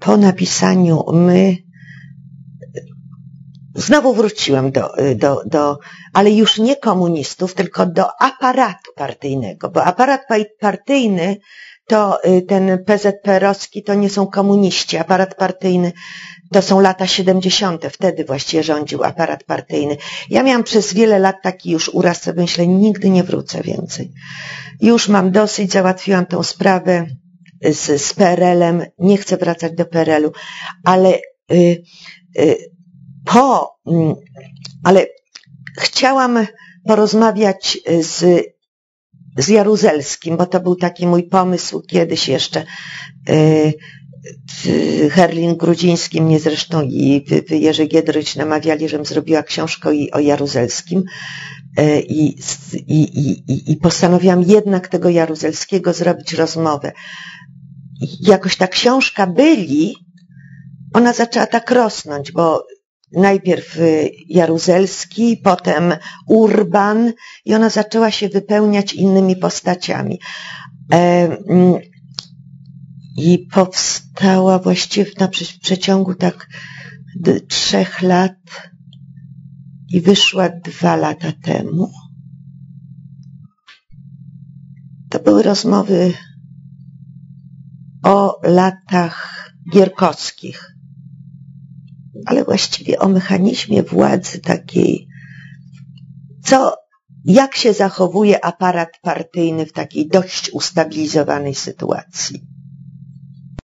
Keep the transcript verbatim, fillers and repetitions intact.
po napisaniu My znowu wróciłam do, do, do, ale już nie komunistów, tylko do aparatu partyjnego, bo aparat partyjny to ten P Z P R-owski to nie są komuniści, aparat partyjny to są lata siedemdziesiąte, wtedy właściwie rządził aparat partyjny. Ja miałam przez wiele lat taki już uraz, co myślę, nigdy nie wrócę więcej. Już mam dosyć, załatwiłam tą sprawę z, z P R L-em, nie chcę wracać do P R L-u, ale y, y, po, y, ale chciałam porozmawiać z, z Jaruzelskim, bo to był taki mój pomysł kiedyś jeszcze. Y, Herling Grudziński mnie zresztą i Jerzy Giedroyć namawiali, żebym zrobiła książkę o Jaruzelskim i, i, i, i postanowiłam jednak tego Jaruzelskiego zrobić rozmowę. I jakoś ta książka Byli, ona zaczęła tak rosnąć, bo najpierw Jaruzelski, potem Urban i ona zaczęła się wypełniać innymi postaciami. I powstała właściwie na przeciągu tak trzech lat i wyszła dwa lata temu. To były rozmowy o latach gierkowskich, ale właściwie o mechanizmie władzy takiej, co, jak się zachowuje aparat partyjny w takiej dość ustabilizowanej sytuacji.